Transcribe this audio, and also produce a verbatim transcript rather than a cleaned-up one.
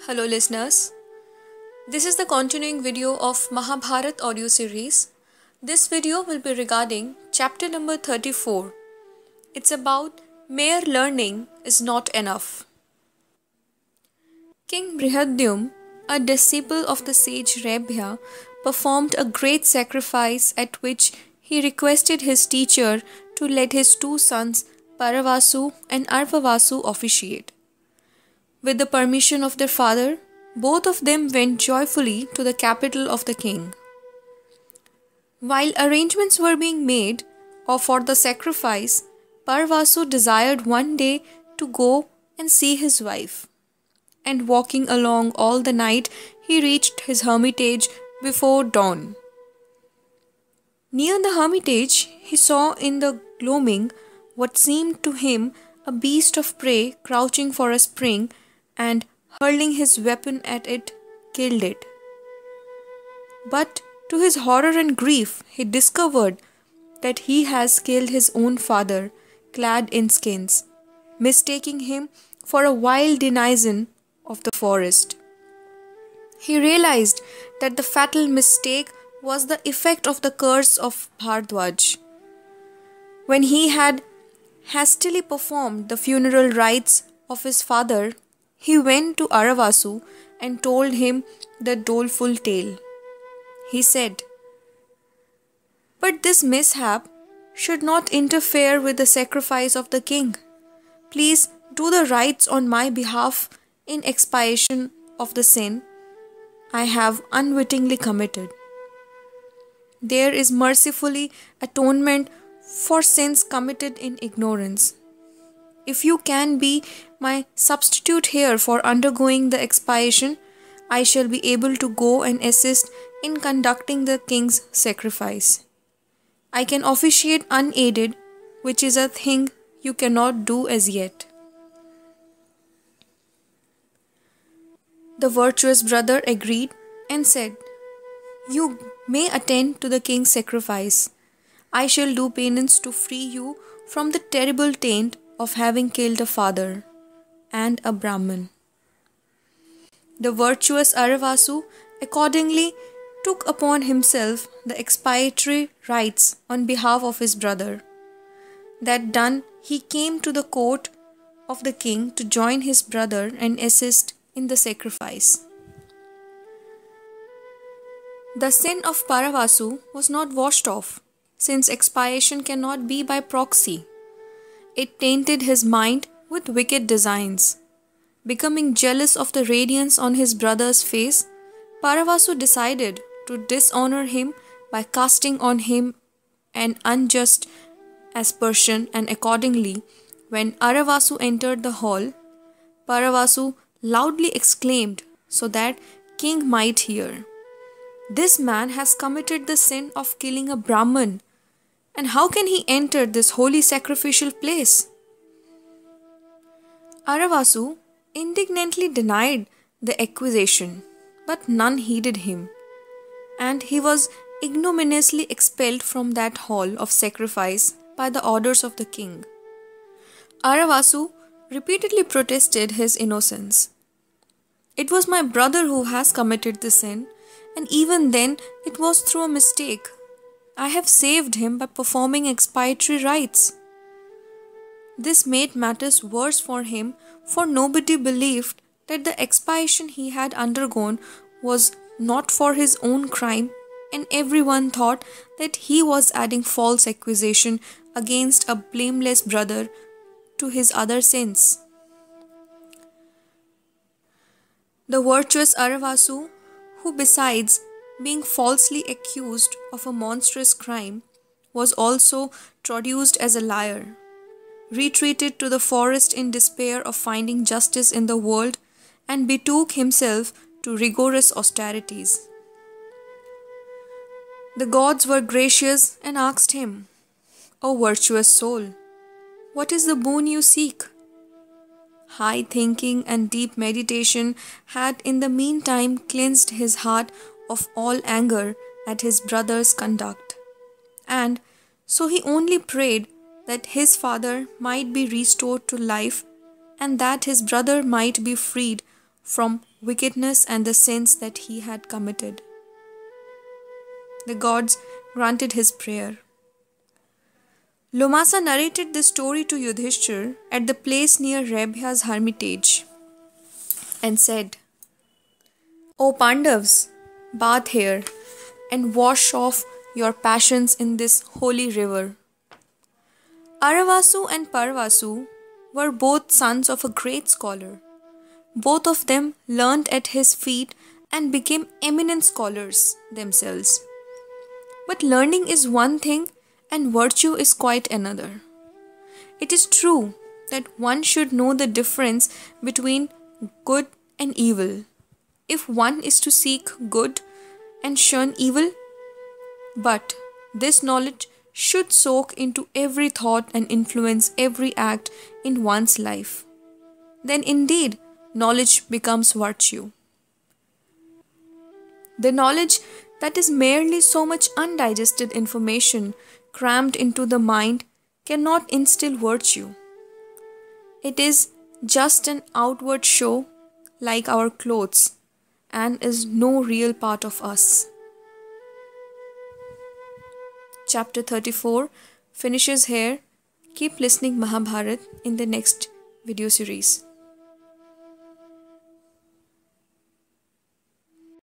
Hello listeners, this is the continuing video of Mahabharat audio series. This video will be regarding chapter number thirty-four. It's about mere learning is not enough. King Brihadyum, a disciple of the sage Raibhya, performed a great sacrifice at which he requested his teacher to let his two sons Paravasu and Arvavasu officiate. With the permission of their father, both of them went joyfully to the capital of the king. While arrangements were being made for the sacrifice, Paravasu desired one day to go and see his wife. And walking along all the night, he reached his hermitage before dawn. Near the hermitage, he saw in the gloaming what seemed to him a beast of prey crouching for a spring, and hurling his weapon at it, killed it. But to his horror and grief, he discovered that he has killed his own father, clad in skins, mistaking him for a wild denizen of the forest. He realized that the fatal mistake was the effect of the curse of Bhardwaja. When he had hastily performed the funeral rites of his father, he went to Arvavasu and told him the doleful tale. He said, "But this mishap should not interfere with the sacrifice of the king. Please do the rites on my behalf in expiation of the sin I have unwittingly committed. There is mercifully atonement for sins committed in ignorance. If you can be my substitute here for undergoing the expiation, I shall be able to go and assist in conducting the king's sacrifice. I can officiate unaided, which is a thing you cannot do as yet." The virtuous brother agreed and said, "You may attend to the king's sacrifice. I shall do penance to free you from the terrible taint of having killed a father and a Brahmin." The virtuous Arvavasu accordingly took upon himself the expiatory rites on behalf of his brother. That done, he came to the court of the king to join his brother and assist in the sacrifice. The sin of Paravasu was not washed off, since expiation cannot be by proxy. It tainted his mind with wicked designs. Becoming jealous of the radiance on his brother's face, Paravasu decided to dishonor him by casting on him an unjust aspersion, and accordingly, when Arvavasu entered the hall, Paravasu loudly exclaimed so that king might hear, "This man has committed the sin of killing a Brahmin. And how can he enter this holy sacrificial place?" Arvavasu indignantly denied the accusation, but none heeded him, and he was ignominiously expelled from that hall of sacrifice by the orders of the king. Arvavasu repeatedly protested his innocence. "It was my brother who has committed the sin, and even then it was through a mistake. I have saved him by performing expiatory rites." This made matters worse for him, for nobody believed that the expiation he had undergone was not for his own crime, and everyone thought that he was adding false accusation against a blameless brother to his other sins. The virtuous Arvavasu, who besides being falsely accused of a monstrous crime, was also traduced as a liar, retreated to the forest in despair of finding justice in the world, and betook himself to rigorous austerities. The gods were gracious and asked him, "O virtuous soul, what is the boon you seek?" High thinking and deep meditation had in the meantime cleansed his heart of all anger at his brother's conduct, and so he only prayed that his father might be restored to life and that his brother might be freed from wickedness and the sins that he had committed. The gods granted his prayer. Lomasa narrated this story to Yudhishthir at the place near Raibhya's hermitage and said, "O Pandavas, bathe here and wash off your passions in this holy river." Arvavasu and Paravasu were both sons of a great scholar. Both of them learnt at his feet and became eminent scholars themselves. But learning is one thing and virtue is quite another. It is true that one should know the difference between good and evil, if one is to seek good and shun evil. But this knowledge should soak into every thought and influence every act in one's life. Then indeed, knowledge becomes virtue. The knowledge that is merely so much undigested information crammed into the mind cannot instill virtue. It is just an outward show like our clothes and is no real part of us. Chapter thirty-four finishes here. Keep listening Mahabharat in the next video series.